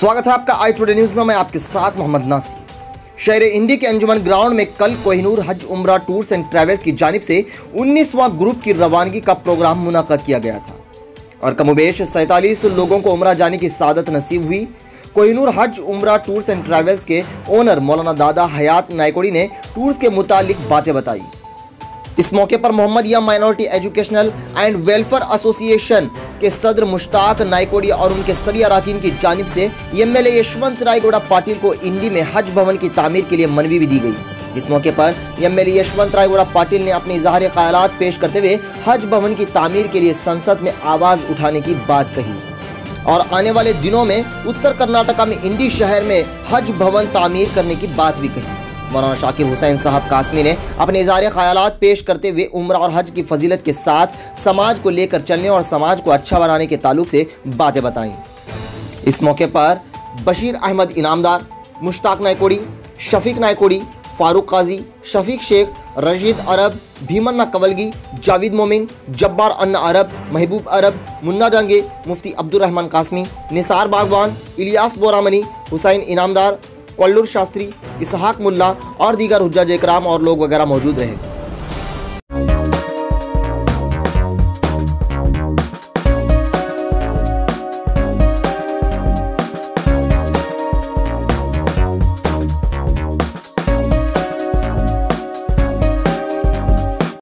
स्वागत है आपका आई टुडे न्यूज़ में। मैं आपके साथ मोहम्मद नासिर। शहर इंडी के अंजुमन ग्राउंड में कल Kohinoor Hajj Umrah tours and travels की जानिब से 19वां ग्रुप की रवानगी का प्रोग्राम मुनाक़द किया गया था और कमोबेश 47 लोगों को उम्रा जाने की सादत नसीब हुई। Kohinoor Hajj Umrah tours and travels के ओनर मौलाना दादा हयात नायकोड़ी ने टूर्स के मुतालिक बातें बताई। इस मौके पर Mohammadia minority educational and welfare association के सदर मुश्ताक नायकोड़ी और उनके सभी अराकीन की जानिब से एमएलए यशवंत राय गौड़ा पाटिल को इंडी में हज भवन की तामीर के लिए मनवी भी दी गई। इस मौके पर एमएलए यशवंत राय गौड़ा पाटिल ने अपने इजहार ख्यालात पेश करते हुए हज भवन की तामीर के लिए संसद में आवाज़ उठाने की बात कही और आने वाले दिनों में उत्तर कर्नाटका में इंडी शहर में हज भवन तामीर करने की बात भी कही। मौलाना शाकिर हुसैन साहब कासमी ने अपने इज़हार ख्यालात पेश करते हुए उम्रा और हज की फजीलत के साथ समाज को लेकर चलने और समाज को अच्छा बनाने के ताल्लुक से बातें बताईं। इस मौके पर बशीर अहमद इनामदार, मुश्ताक नायकोड़ी, शफीक नायकोड़ी, फारूक काजी, शफीक शेख, रशीद अरब, भीमन्ना कवलगी, जावेद मोमिन, जब्बार अन्ना अरब, महबूब अरब, मुन्ना डांगे, मुफ्ती अब्दुर्रहमान कासमी, निसार बागवान, इलियास बोरामनी, हुसैन इनामदार, कोल्लूर शास्त्री, इसहाक मुल्ला और दीगर हुज्जाज इकराम और लोग वगैरह मौजूद रहे।